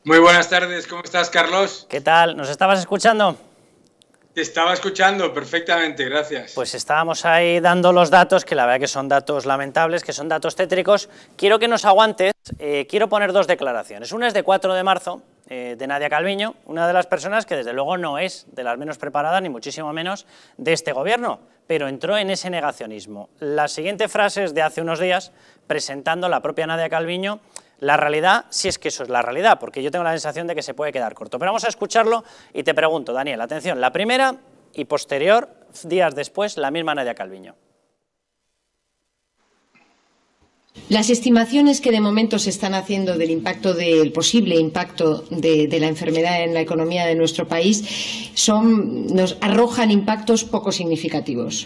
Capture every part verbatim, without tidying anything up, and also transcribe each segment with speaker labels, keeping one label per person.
Speaker 1: Muy buenas tardes, ¿cómo estás, Carlos?
Speaker 2: ¿Qué tal? ¿Nos estabas escuchando?
Speaker 1: Te estaba escuchando perfectamente, gracias.
Speaker 2: Pues estábamos ahí dando los datos, que la verdad que son datos lamentables, que son datos tétricos. Quiero que nos aguantes, eh, quiero poner dos declaraciones. Una es de cuatro de marzo, eh, de Nadia Calviño, una de las personas que desde luego no es de las menos preparadas, ni muchísimo menos de este gobierno, pero entró en ese negacionismo. La siguiente frase es de hace unos días, presentando la propia Nadia Calviño la realidad, si es que eso es la realidad, porque yo tengo la sensación de que se puede quedar corto. Pero vamos a escucharlo y te pregunto, Daniel, atención, la primera y posterior, días después, la misma Nadia Calviño.
Speaker 3: Las estimaciones que de momento se están haciendo del impacto, del posible impacto de, de la enfermedad en la economía de nuestro país son, nos arrojan impactos poco significativos.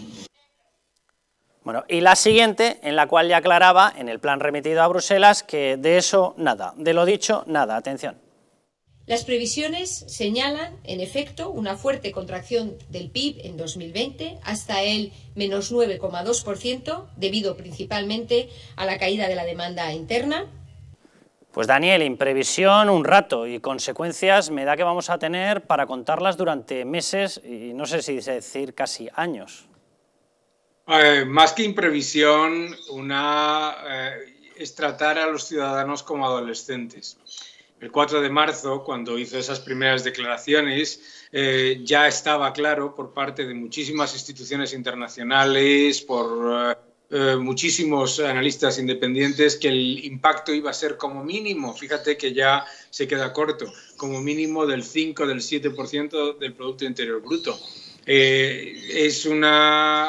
Speaker 2: Bueno, y la siguiente, en la cual ya aclaraba, en el plan remitido a Bruselas, que de eso nada, de lo dicho nada, atención.
Speaker 4: Las previsiones señalan, en efecto, una fuerte contracción del P I B en dos mil veinte hasta el menos nueve coma dos por ciento, debido principalmente a la caída de la demanda interna.
Speaker 2: Pues Daniel, imprevisión un rato y consecuencias me da que vamos a tener para contarlas durante meses y no sé si decir casi años.
Speaker 1: Eh, más que imprevisión, una, eh, es tratar a los ciudadanos como adolescentes. El cuatro de marzo, cuando hizo esas primeras declaraciones, eh, ya estaba claro por parte de muchísimas instituciones internacionales, por eh, muchísimos analistas independientes, que el impacto iba a ser como mínimo, fíjate que ya se queda corto, como mínimo del cinco, del siete por ciento del Producto Interior Bruto. Eh, es una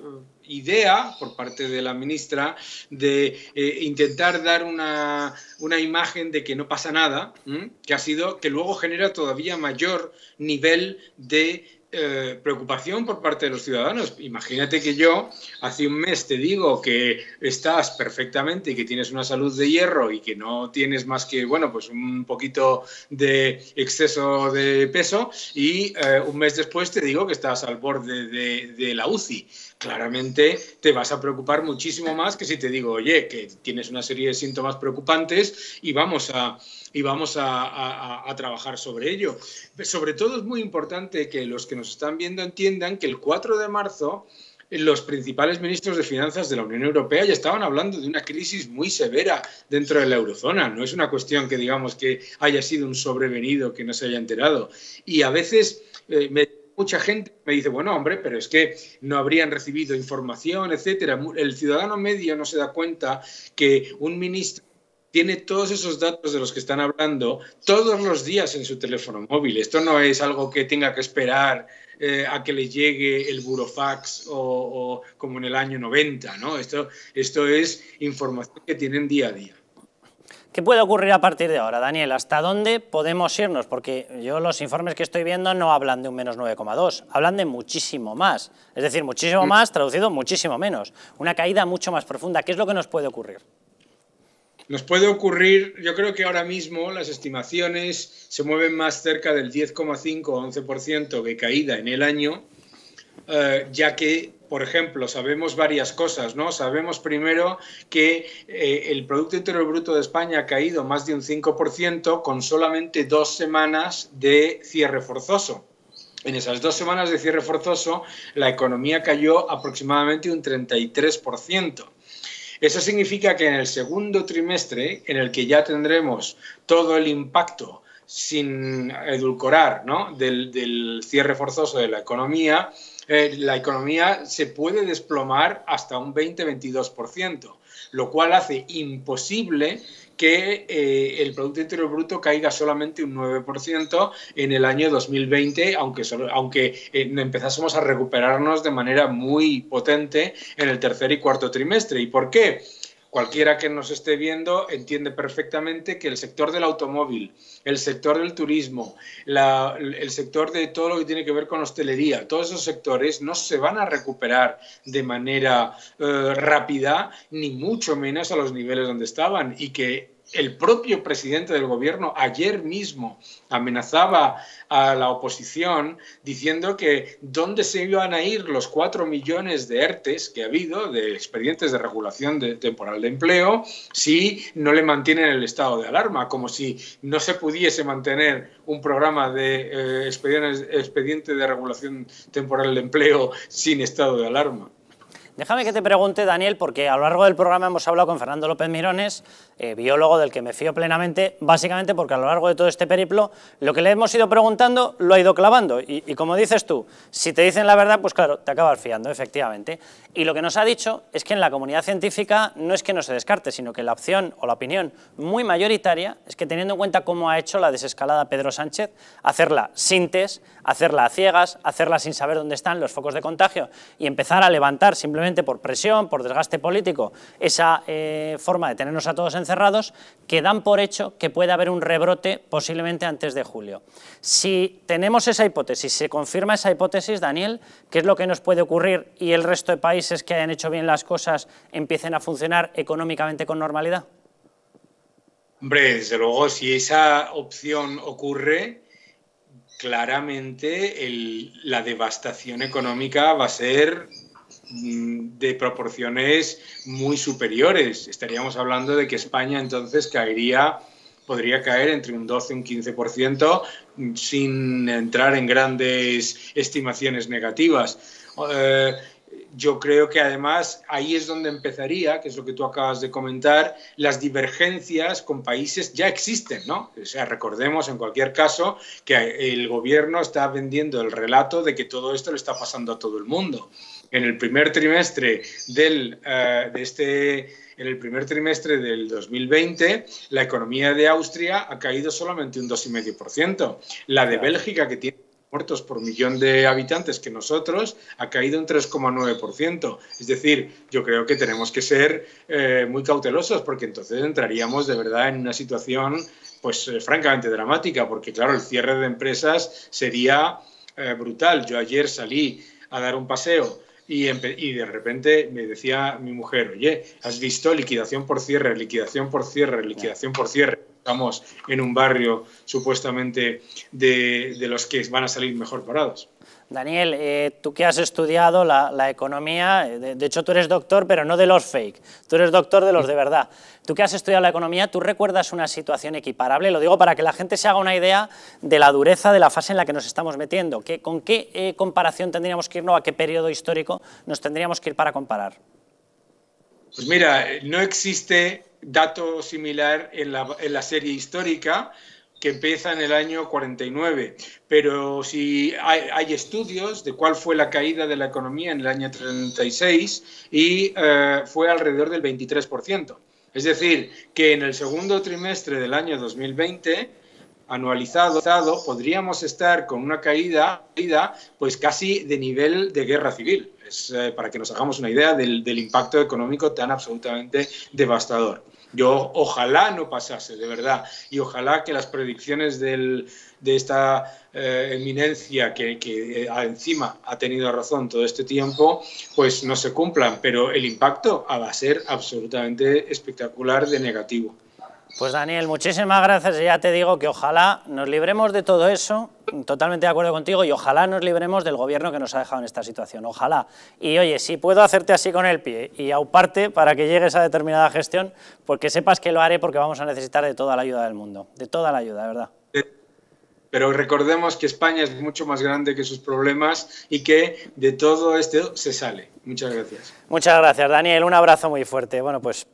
Speaker 1: idea por parte de la ministra de eh, intentar dar una, una imagen de que no pasa nada, ¿m? que ha sido que luego genera todavía mayor nivel de eh, preocupación por parte de los ciudadanos. Imagínate que yo hace un mes te digo que estás perfectamente y que tienes una salud de hierro y que no tienes más que, bueno, pues un poquito de exceso de peso y eh, un mes después te digo que estás al borde de, de la U C I. Claramente te vas a preocupar muchísimo más que si te digo, oye, que tienes una serie de síntomas preocupantes y vamos a, y vamos a, a, a trabajar sobre ello. Sobre todo es muy importante que los que nos están viendo entiendan que el cuatro de marzo los principales ministros de finanzas de la Unión Europea ya estaban hablando de una crisis muy severa dentro de la eurozona. No es una cuestión que digamos que haya sido un sobrevenido que no se haya enterado. Y a veces eh, me mucha gente me dice, bueno, hombre, pero es que no habrían recibido información, etcétera. El ciudadano medio no se da cuenta que un ministro tiene todos esos datos de los que están hablando todos los días en su teléfono móvil. Esto no es algo que tenga que esperar eh, a que le llegue el burofax o, o como en el año noventa, ¿no? Esto, esto es información que tienen día a día.
Speaker 2: ¿Qué puede ocurrir a partir de ahora, Daniel? ¿Hasta dónde podemos irnos? Porque yo los informes que estoy viendo no hablan de un menos nueve coma dos, hablan de muchísimo más. Es decir, muchísimo más, traducido muchísimo menos. Una caída mucho más profunda. ¿Qué es lo que nos puede ocurrir?
Speaker 1: Nos puede ocurrir, yo creo que ahora mismo las estimaciones se mueven más cerca del diez coma cinco o once por ciento de caída en el año, eh, ya que, por ejemplo, sabemos varias cosas, ¿no? Sabemos primero que eh, el Producto Interior Bruto de España ha caído más de un cinco por ciento con solamente dos semanas de cierre forzoso. En esas dos semanas de cierre forzoso, la economía cayó aproximadamente un treinta y tres por ciento. Eso significa que en el segundo trimestre, en el que ya tendremos todo el impacto sin edulcorar, ¿no? del, del cierre forzoso de la economía, eh, la economía se puede desplomar hasta un veinte a veintidós por ciento, lo cual hace imposible que eh, el Producto Interior Bruto caiga solamente un nueve por ciento en el año dos mil veinte, aunque, solo, aunque eh, empezásemos a recuperarnos de manera muy potente en el tercer y cuarto trimestre. ¿Y por qué? Cualquiera que nos esté viendo entiende perfectamente que el sector del automóvil, el sector del turismo, la, el sector de todo lo que tiene que ver con hostelería, todos esos sectores no se van a recuperar de manera eh, rápida, ni mucho menos a los niveles donde estaban, y que el propio presidente del gobierno ayer mismo amenazaba a la oposición diciendo que dónde se iban a ir los cuatro millones de ERTEs que ha habido, de expedientes de regulación de, temporal de empleo, si no le mantienen el estado de alarma, como si no se pudiese mantener un programa de eh, expedientes, expediente de regulación temporal de empleo sin estado de alarma.
Speaker 2: Déjame que te pregunte, Daniel, porque a lo largo del programa hemos hablado con Fernando López Mirones, eh, biólogo del que me fío plenamente, básicamente porque a lo largo de todo este periplo lo que le hemos ido preguntando lo ha ido clavando y, y como dices tú, si te dicen la verdad, pues claro, te acabas fiando, efectivamente. Y lo que nos ha dicho es que en la comunidad científica no es que no se descarte, sino que la opción o la opinión muy mayoritaria es que teniendo en cuenta cómo ha hecho la desescalada Pedro Sánchez, hacerla sin test, hacerla a ciegas, hacerla sin saber dónde están los focos de contagio y empezar a levantar simplemente por presión, por desgaste político, esa eh, forma de tenernos a todos encerrados, que dan por hecho que puede haber un rebrote posiblemente antes de julio. Si tenemos esa hipótesis, se confirma esa hipótesis, Daniel, ¿qué es lo que nos puede ocurrir y el resto de países que hayan hecho bien las cosas empiecen a funcionar económicamente con normalidad?
Speaker 1: Hombre, desde luego, si esa opción ocurre, claramente el, la devastación económica va a ser de proporciones muy superiores. Estaríamos hablando de que España entonces caería, podría caer entre un doce y un quince por ciento sin entrar en grandes estimaciones negativas. Eh, yo creo que además ahí es donde empezaría, que es lo que tú acabas de comentar, las divergencias con países ya existen, ¿no? O sea, recordemos en cualquier caso que el gobierno está vendiendo el relato de que todo esto le está pasando a todo el mundo. En el primer trimestre del, uh, de este, en el primer trimestre del dos mil veinte, la economía de Austria ha caído solamente un dos coma cinco por ciento. La de Bélgica, que tiene muertos por millón de habitantes que nosotros, ha caído un tres coma nueve por ciento. Es decir, yo creo que tenemos que ser eh, muy cautelosos porque entonces entraríamos de verdad en una situación pues eh, francamente dramática, porque claro, el cierre de empresas sería eh, brutal. Yo ayer salí a dar un paseo Y, y de repente me decía mi mujer, oye, ¿has visto liquidación por cierre, liquidación por cierre, liquidación por cierre? Estamos en un barrio supuestamente de, de los que van a salir mejor parados.
Speaker 2: Daniel, eh, tú que has estudiado la, la economía, de, de hecho tú eres doctor, pero no de los fake, tú eres doctor de los de verdad. Tú que has estudiado la economía, ¿tú recuerdas una situación equiparable? Lo digo para que la gente se haga una idea de la dureza de la fase en la que nos estamos metiendo. ¿Qué, ¿Con qué eh, comparación tendríamos que irnos, a qué periodo histórico nos tendríamos que ir para comparar?
Speaker 1: Pues mira, no existe dato similar en la, en la serie histórica, que empieza en el año cuarenta y nueve, pero si hay, hay estudios de cuál fue la caída de la economía en el año treinta y seis y eh, fue alrededor del veintitrés por ciento. Es decir, que en el segundo trimestre del año dos mil veinte, anualizado, podríamos estar con una caída pues casi de nivel de guerra civil. Es, eh, para que nos hagamos una idea del, del impacto económico tan absolutamente devastador. Yo ojalá no pasase, de verdad, y ojalá que las predicciones del, de esta eh, eminencia que, que eh, encima ha tenido razón todo este tiempo, pues no se cumplan, pero el impacto va a ser absolutamente espectacular de negativo.
Speaker 2: Pues Daniel, muchísimas gracias y ya te digo que ojalá nos libremos de todo eso, totalmente de acuerdo contigo, y ojalá nos libremos del gobierno que nos ha dejado en esta situación, ojalá. Y oye, si puedo hacerte así con el pie y auparte para que llegues a determinada gestión, porque sepas que lo haré porque vamos a necesitar de toda la ayuda del mundo, de toda la ayuda, de verdad.
Speaker 1: Pero recordemos que España es mucho más grande que sus problemas y que de todo esto se sale. Muchas gracias.
Speaker 2: Muchas gracias, Daniel. Un abrazo muy fuerte. Bueno, pues